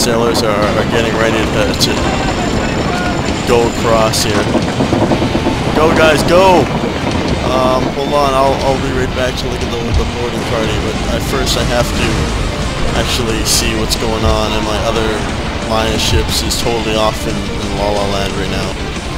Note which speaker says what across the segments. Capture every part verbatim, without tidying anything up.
Speaker 1: sailors are, are getting ready to, to go across here. Go, guys, go! Um, hold on, I'll, I'll be right back to look at the, the boarding party, but at first I have to actually see what's going on, and my other line of ships is totally off in, in La La Land right now.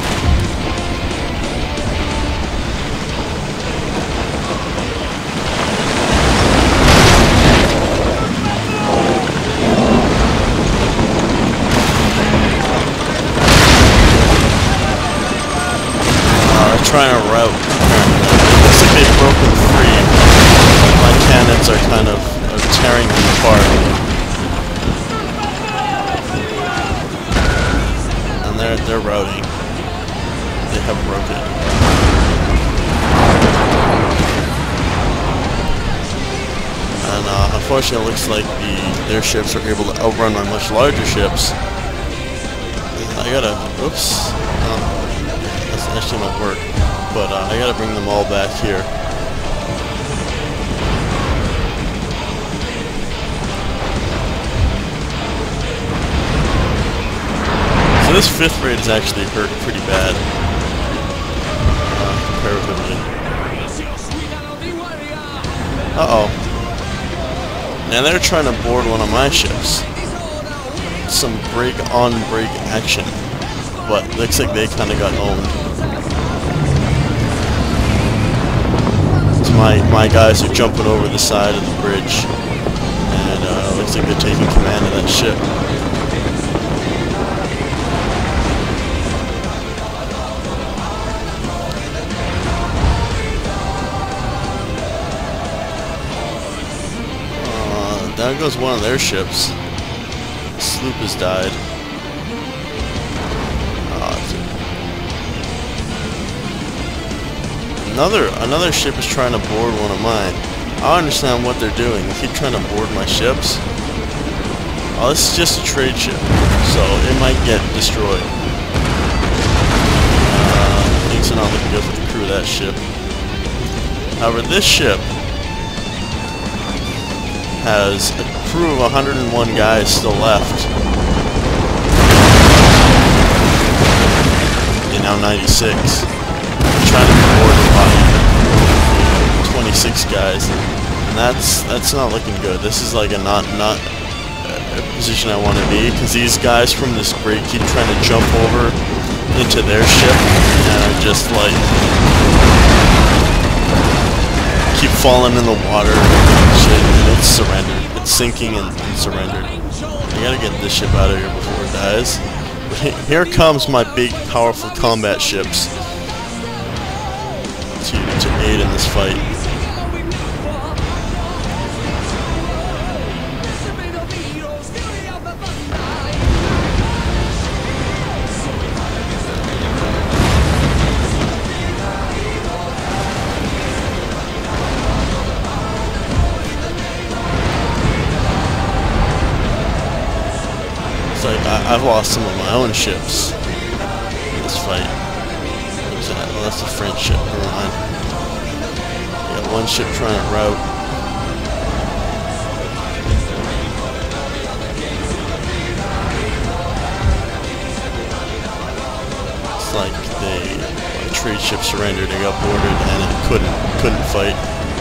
Speaker 1: Trying to route. Looks like they've broken free. My cannons are kind of are tearing them apart. And they're they're routing. They have broken. And uh, unfortunately, it looks like the their ships are able to outrun my much larger ships. I gotta. Oops. Um, That actually might work, but uh, I gotta bring them all back here. So this fifth raid is actually hurt pretty bad, uh, comparatively. Uh-oh. Now they're trying to board one of my ships. Some break-on-break action, but looks like they kind of got owned. My, my guys are jumping over the side of the bridge, and uh, looks like they're taking command of that ship. Uh, there goes one of their ships. The sloop has died. Another another ship is trying to board one of mine. I don't understand what they're doing. They keep trying to board my ships. Oh, this is just a trade ship, so it might get destroyed. Uh, things are not looking good for the crew of that ship. However, this ship has a crew of one hundred and one guys still left. And now ninety-six. Trying to be boarded by twenty-six guys, and that's that's not looking good. This is like a not not a position I want to be, because these guys from this break keep trying to jump over into their ship, and I'm just like keep falling in the water and shit, and it's surrendered. It's sinking and, and surrendered. I gotta get this ship out of here before it dies. But here comes my big, powerful combat ships. To, to aid in this fight. It's like I, I've lost some of my own ships in this fight. Well, that's a French ship, never mind. We got one ship trying to route. It's like they, a trade ship surrendered, they got boarded, and it couldn't, couldn't fight.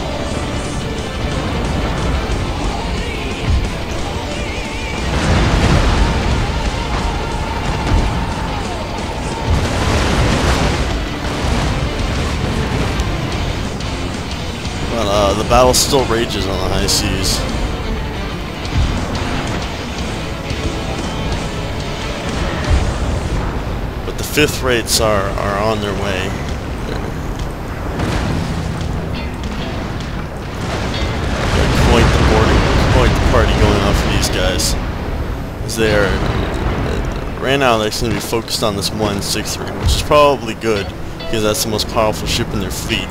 Speaker 1: Uh, the battle still rages on the high seas. But the fifth rates are, are on their way. Quite the boarding, quite the party going on for these guys. As they are, right now they seem to be focused on this one sixth rate, which is probably good, because that's the most powerful ship in their fleet.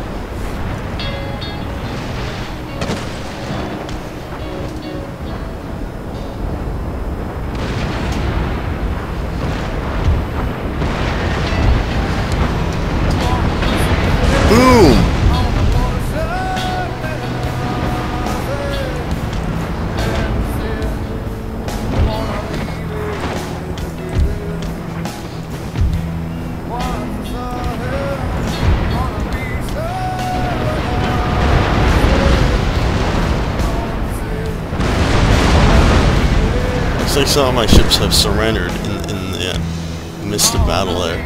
Speaker 1: Boom! like some of my ships have surrendered in, in the uh, midst of battle there.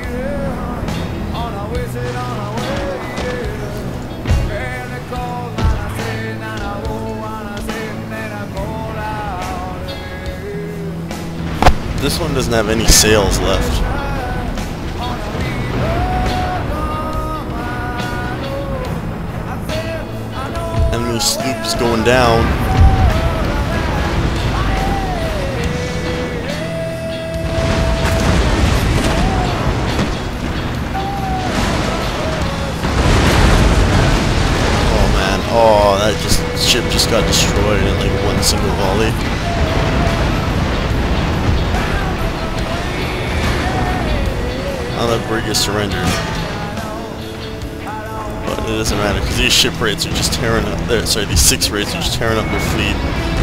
Speaker 1: This one doesn't have any sails left. Enemy sloops going down. Oh man, oh that just ship just got destroyed in like one single volley. Now that brig is surrendered. But it doesn't matter, because these ship rates are just tearing up there. Sorry, these six rates are just tearing up their fleet.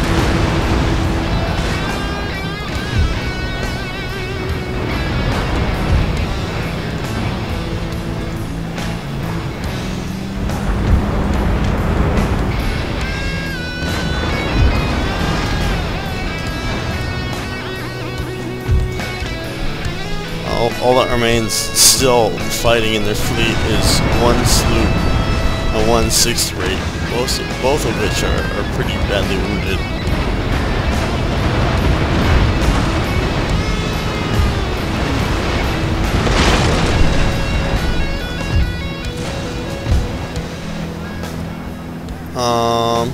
Speaker 1: All, all that remains still fighting in their fleet is one sloop and one sixth rate, both, both of which are, are pretty badly wounded. Um...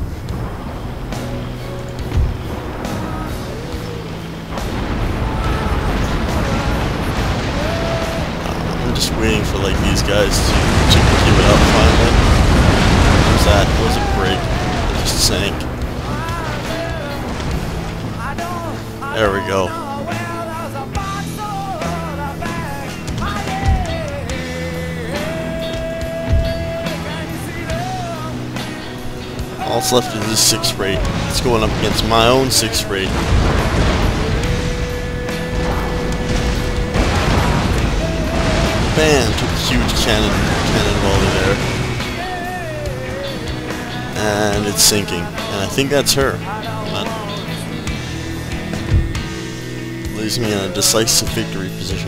Speaker 1: Just waiting for like these guys to, to give it up finally. What was that? It was a break. It just sank. There we go. All that's left is this sixth rate. It's going up against my own sixth rate. Bam! Took a huge cannon, cannon volley there. And it's sinking. And I think that's her. That leaves me in a decisive victory position.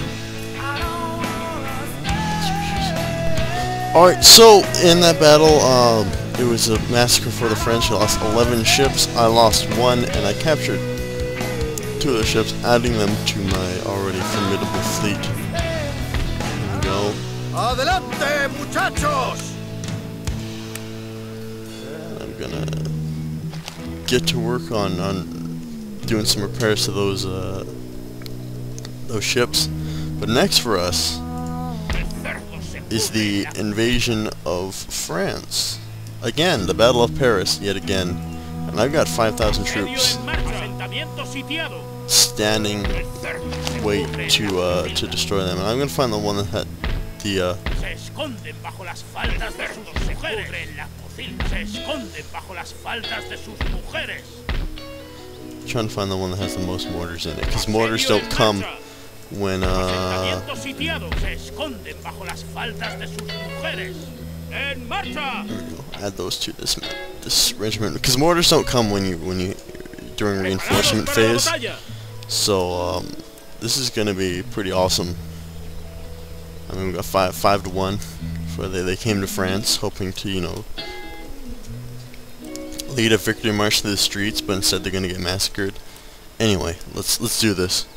Speaker 1: Alright, so in that battle, um, it was a massacre for the French. I lost eleven ships. I lost one, and I captured two of the ships, adding them to my already formidable fleet. Go. Adelante, muchachos! I'm gonna get to work on on doing some repairs to those uh, those ships. But next for us is the invasion of France. Again, the Battle of Paris yet again, and I've got five thousand troops standing wait to uh, to destroy them, and I'm gonna find the one that had the uh, trying to find the one that has the most mortars in it, because mortars don't come when uh there we go. Add those to this this regiment, because mortars don't come when you when you during reinforcement phase. So um, this is gonna be pretty awesome. I mean, we got five five to one for they they came to France hoping to, you know, lead a victory march through the streets, but instead they're gonna get massacred. Anyway, let's let's do this.